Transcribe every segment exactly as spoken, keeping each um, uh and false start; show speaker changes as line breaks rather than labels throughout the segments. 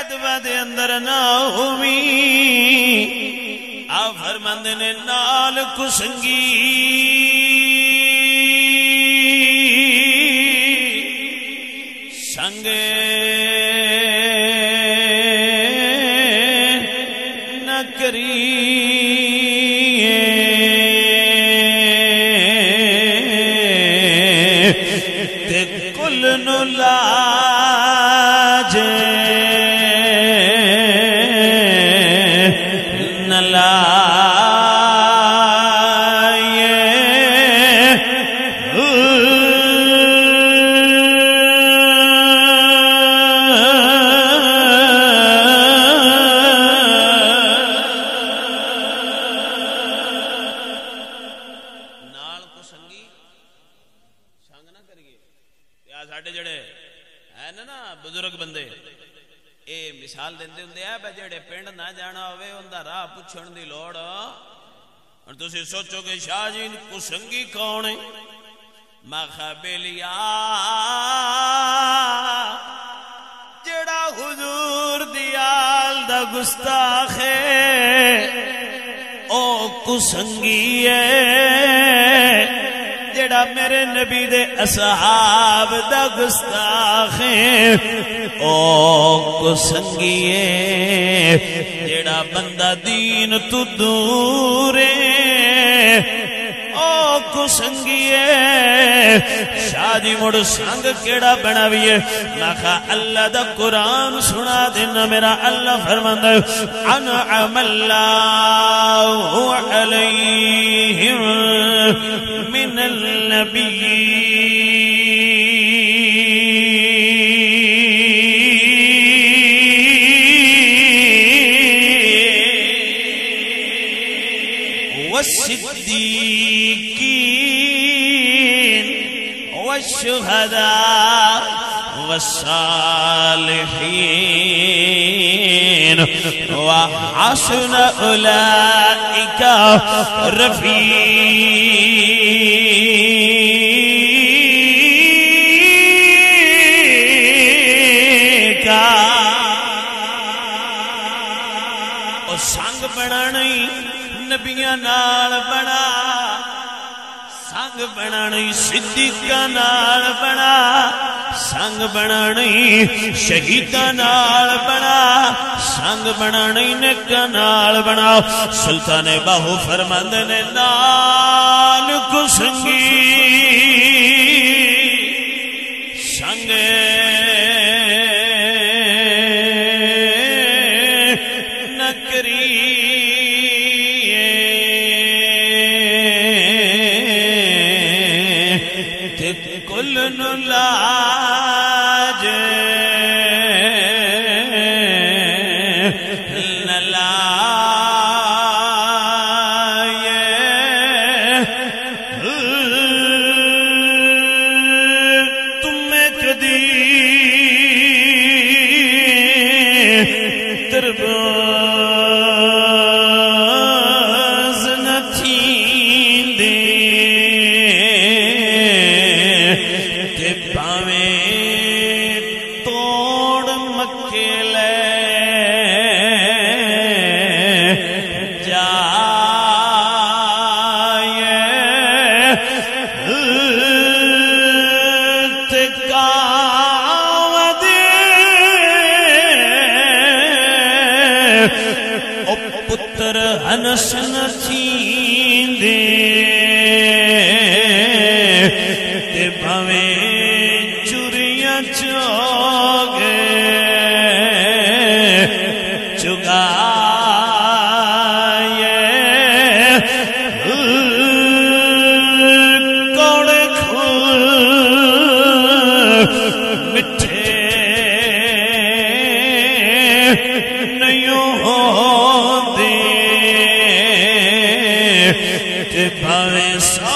غدوہ دے اندر نہ ہومی آپ فرماندے نے نال کسنگی سنگے نہ کری تے کل نو لاج نہ لائے نال کو سنگی سنگ نہ کریے یا ساڈے جڑے ہے نا نا بزرگ بندے اے مثال دیندے ہوندے آ بے جڑے پنڈ نہ جانا ہوئے اوندا راہ پوچھن دی لوڑ اور تسی سوچو کہ شاہ جی کو سنگی کون ہے مخبلیا جڑا حضور دی آل دا گستاخ ہے او کو سنگی ہے جڑا میرے نبی دے اصحاب دا گستاخ ہے او کو سنگی ہے جڑا بندہ دین تو دور ہے او کو سنگی ہے شاہ جی مڑ سنگ کیڑا بناویے میں کہا اللہ دا قرآن سنا دینا میرا اللہ فرماندا ہے انعم اللہ علیہم من النبیین والصدیقین والشہداء والصالحین وحسن اولئک رفیقا او سنگ بنا نہیں نبیاں نال بنا سنگ بنا نہیں صدیقاں نال بنا سنگ بنا نہیں شہیداں نال بنا سنگ بنا نہیں نیکاں نال بنا سلطان باہو فرماندے نے نال کو سنگی سنگ نہ کری کل نو لاج نہ لائے تمہیں کدی ترباز نہ تھین دے توڑ مکے لے جائے تکاو دے او پتر ہنس نتھین دے تے بھویں چوگے چگائے کوڑے کھول مٹھے نیوں ہوندے تے بھاویں سو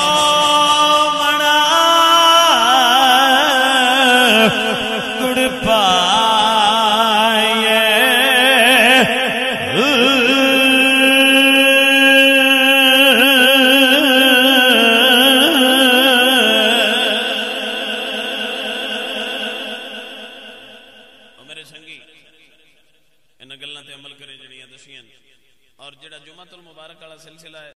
ان گلاں تے عمل کرے جڑیاں دسیاں. اور جڑا جمعۃ المبارک والا سلسلہ ہے